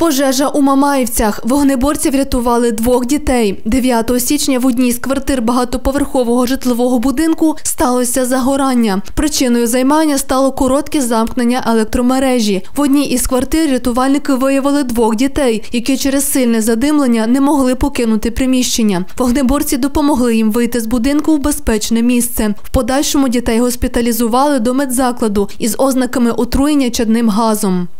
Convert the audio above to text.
Пожежа у Мамаївцях. Вогнеборці врятували 2 дітей. 9 січня в одній з квартир багатоповерхового житлового будинку сталося загорання. Причиною займання стало коротке замкнення електромережі. В одній із квартир рятувальники виявили 2 дітей, які через сильне задимлення не могли покинути приміщення. Вогнеборці допомогли їм вийти з будинку в безпечне місце. В подальшому дітей госпіталізували до медзакладу із ознаками отруєння чадним газом.